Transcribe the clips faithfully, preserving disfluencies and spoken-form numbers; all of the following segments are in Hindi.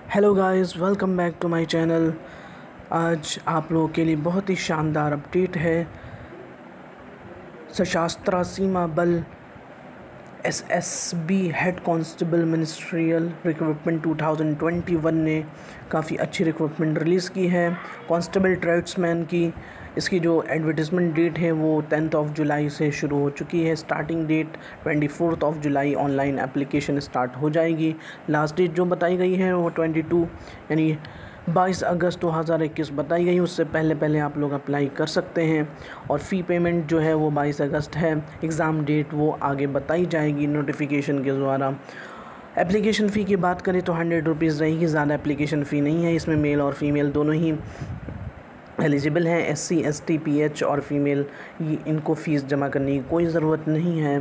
Hello guys, welcome back to my channel. आज आप लोगों के लिए बहुत ही शानदार अपडेट है। Sashastra Seema Bal S S B head constable ministerial recruitment two thousand twenty one ने काफ़ी अच्छी रिक्रूटमेंट रिलीज़ की है कांस्टेबल ट्रेड्समैन की। इसकी जो एडवर्टीज़मेंट डेट है वो टेंथ ऑफ जुलाई से शुरू हो चुकी है। Starting date twenty fourth of July online application start हो जाएगी। लास्ट डेट जो बताई गई है वो ट्वेंटी टू यानी बाईस अगस्त दो हज़ार इक्कीस बताई गई। उससे पहले पहले आप लोग अप्लाई कर सकते हैं और फ़ी पेमेंट जो है वो बाईस अगस्त है। एग्ज़ाम डेट वो आगे बताई जाएगी नोटिफिकेशन के द्वारा। एप्लीकेशन फ़ी की बात करें तो हंड्रेड रुपीज़ रहेगी, ज़्यादा एप्लीकेशन फ़ी नहीं है। इसमें मेल और फीमेल दोनों ही एलिजिबल हैं। S C S T P H और फीमेल इनको फ़ीस जमा करने की कोई ज़रूरत नहीं है।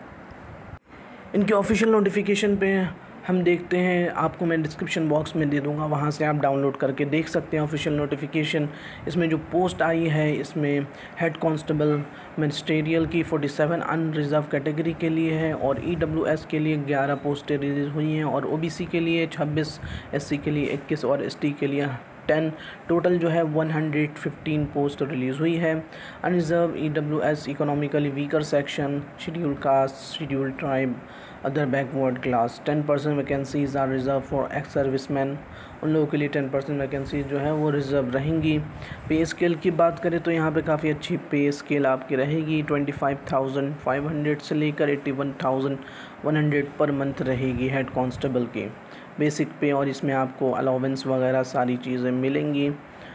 इनके ऑफिशियल नोटिफिकेशन पे हम देखते हैं, आपको मैं डिस्क्रिप्शन बॉक्स में दे दूंगा, वहाँ से आप डाउनलोड करके देख सकते हैं ऑफिशियल नोटिफिकेशन। इसमें जो पोस्ट आई है इसमें हेड कांस्टेबल मिनिस्टेरियल की सैंतालीस अनरिजर्व कैटेगरी के लिए है और ई डब्ल्यू एस के लिए ग्यारह पोस्टें रिलीज़ हुई हैं और ओ बी सी के लिए छब्बीस, एस सी के लिए इक्कीस और एस टी के लिए टेन। टोटल जो है one hundred fifteen post release हुई है। Unreserved E W S economically weaker section, schedule caste, schedule tribe, other backward class, ten percent vacancies are reserve for ex serviceman. उन लोगों के लिए टेन परसेंट वैकेंसी जो है वो रिजर्व रहेंगी। पे स्केल की बात करें तो यहाँ पे काफ़ी अच्छी पे स्केल आपकी रहेगी। Twenty five thousand five hundred से लेकर eighty one thousand one hundred per month रहेगी हेड कांस्टेबल की बेसिक पे, और इसमें आपको अलाउंस वगैरह सारी चीज़ें मिलेंगी।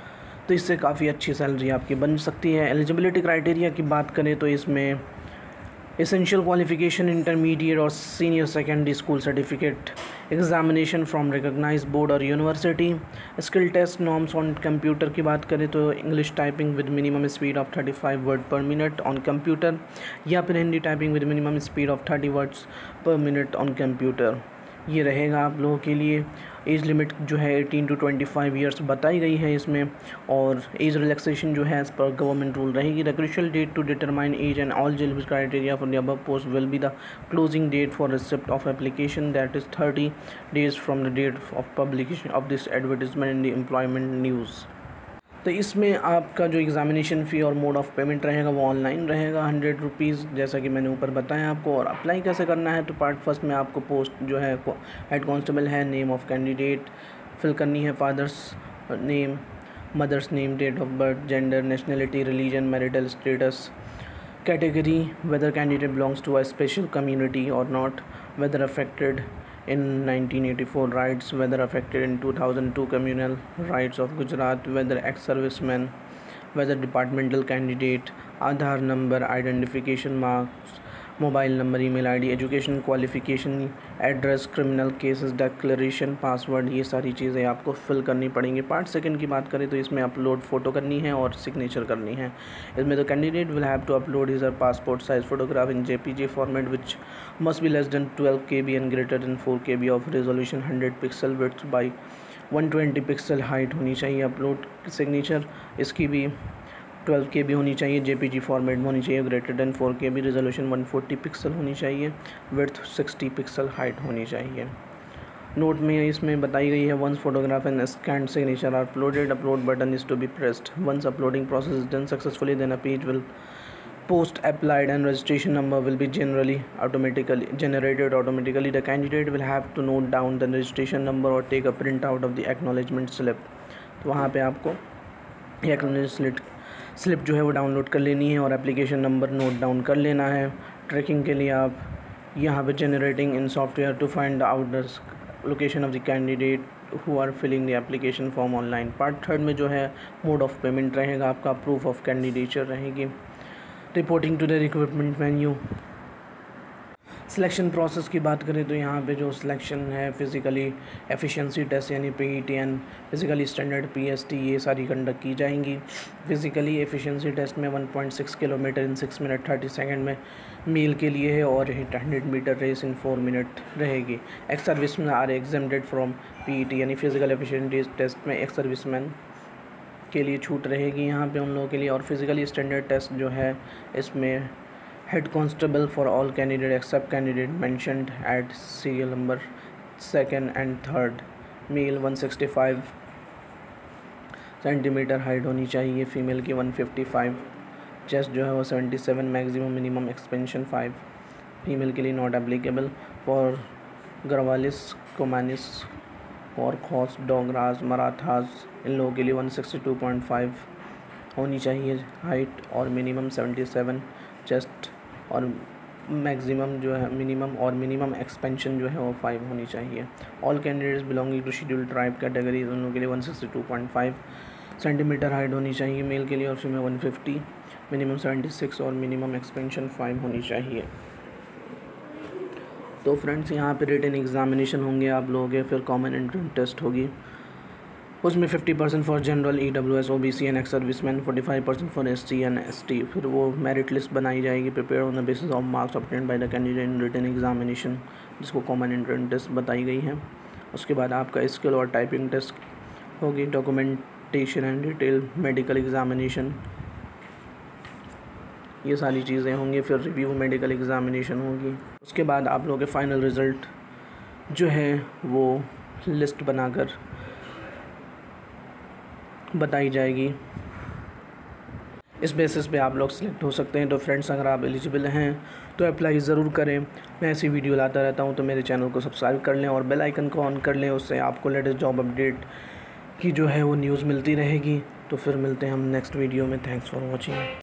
तो इससे काफ़ी अच्छी सैलरी आपकी बन सकती है। एलिजिबिलिटी क्राइटेरिया की बात करें तो इसमें एसेंशियल क्वालिफिकेशन इंटरमीडिएट और senior secondary school certificate, examination from recognised board और university. Skill test norms on computer की बात करें तो English typing with minimum speed of thirty five word per minute on computer, या फिर Hindi typing with minimum speed of thirty words per minute on computer. ये रहेगा आप लोगों के लिए। एज लिमिट जो है eighteen to twenty five years बताई गई है इसमें, और एज रिलैक्सेशन जो है एज पर गवर्नमेंट रूल रहेगी। The crucial date to determine age and all eligibility criteria for the above post will be the closing date for receipt of application, that is thirty days from the date of publication of this advertisement in the employment news. तो इसमें आपका जो एग्ज़ामिनेशन फ़ी और मोड ऑफ़ पेमेंट रहेगा वो ऑनलाइन रहेगा, हंड्रेड रुपीज़, जैसा कि मैंने ऊपर बताया आपको। और अप्लाई कैसे करना है तो पार्ट फर्स्ट में आपको पोस्ट जो है हेड कांस्टेबल है, नेम ऑफ़ कैंडिडेट फिल करनी है, father's name, mother's name, date of birth, gender, nationality, religion, marital status, category, whether candidate belongs to a special community or not, whether affected in nineteen eighty-four rights, whether affected in two thousand two communal rights of Gujarat, whether ex-serviceman, whether departmental candidate, Aadhaar number, identification marks, mobile number, email ID, education qualification, address, criminal cases declaration, password, ये सारी चीज़ें आपको फिल करनी पड़ेंगी। पार्ट सेकंड की बात करें तो इसमें अपलोड फ़ोटो करनी है और सिग्नेचर करनी है। इसमें तो candidate will have to upload his passport size photograph in JPG format which must be less than twelve K B and greater than four K B of resolution, hundred pixel width by one twenty pixel height होनी चाहिए। अपलोड सिग्नेचर इसकी भी ट्वेल्व के बी होनी चाहिए, जेपीजी फॉर्मेट में होनी चाहिए, greater than four K B, resolution one forty pixel होनी चाहिए, विड्थ सिक्सटी पिक्सल, हाइट होनी चाहिए। नोट में इसमें बताई गई है, once photograph and scan signature are uploaded, upload button is to be pressed. Once uploading process is done successfully, then a page will post applied and registration number will be generally automatically generated automatically. The candidate will have to note down the registration number or take a print out of the acknowledgement slip. तो वहाँ पे आपको एक्नॉलेजमेंट स्लिप जो है वो डाउनलोड कर लेनी है और एप्लीकेशन नंबर नोट डाउन कर लेना है। ट्रैकिंग के लिए आप यहाँ पे generating in software to find out the location of the candidate who are filling the application form online. Part third में जो है मोड ऑफ पेमेंट रहेगा आपका, प्रूफ ऑफ कैंडिडेचर रहेगी। Reporting to the recruitment venue. Selection process की बात करें तो यहाँ पे जो सिलेक्शन है फिज़िकली एफिशिएंसी टेस्ट यानी P E T and physically standard P S T, ये सारी कंडक्ट की जाएंगी। फिज़िकली एफिशिएंसी टेस्ट में one point six kilometre in six minute thirty second में मेल के लिए है और hundred metre race in four minute रहेगी। Ex serviceman are exempted from P E T यानी फिज़िकल एफिशिएंसी टेस्ट में एक्स सर्विसमैन के लिए छूट रहेगी यहाँ पे उन लोगों के लिए। और फिज़िकली स्टैंडर्ड टेस्ट जो है इसमें head constable for all candidate except candidate mentioned at serial number second and third male one sixty five centimetre height होनी चाहिए, फीमेल की वन फिफ्टी फाइव, चेस्ट जो है वो seventy seven, maximum minimum expansion five, female के लिए not applicable. For Garhwalis, Kumaonis और खॉस, डोगरास, मराठास, इन लोगों के लिए one sixty two point five होनी चाहिए हाइट और मिनिमम सेवेंटी सेवन, चेस्ट और मैक्सिमम जो है मिनिमम और मिनिमम एक्सपेंशन जो है वो फाइव होनी चाहिए। All candidates belonging to scheduled tribe category, उन लोगों के लिए one sixty two point five centimetre height होनी चाहिए मेल के लिए, और female one fifty, minimum seventy six और मिनिमम एक्सपेंशन फाइव होनी चाहिए। तो फ्रेंड्स यहाँ पे रिटन एग्जामिनेशन होंगे आप लोगों के, फिर कॉमन एंट्रेंस टेस्ट होगी, उसमें fifty percent for general, E W S, O B C and ex serviceman, forty five percent for S T and S T. फिर वो मेरिट लिस्ट बनाई जाएगी, prepare on the basis of marks obtained by the candidate in written examination, जिसको कॉमन एंट्रेंस टेस्ट बताई गई है। उसके बाद आपका स्किल और टाइपिंग टेस्ट होगी, documentation and detail medical examination, ये सारी चीज़ें होंगी। फिर रिव्यू मेडिकल एग्जामिनेशन होगी। उसके बाद आप लोगों के फाइनल रिज़ल्ट जो है वो लिस्ट बनाकर बताई जाएगी, इस बेसिस पे आप लोग सेलेक्ट हो सकते हैं। तो फ्रेंड्स, अगर आप एलिजिबल हैं तो अप्लाई ज़रूर करें। मैं ऐसी वीडियो लाता रहता हूं, तो मेरे चैनल को सब्सक्राइब कर लें और बेल आइकन को ऑन कर लें, उससे आपको लेटेस्ट जॉब अपडेट की जो है वो न्यूज़ मिलती रहेगी। तो फिर मिलते हैं हम नेक्स्ट वीडियो में। Thanks for watching.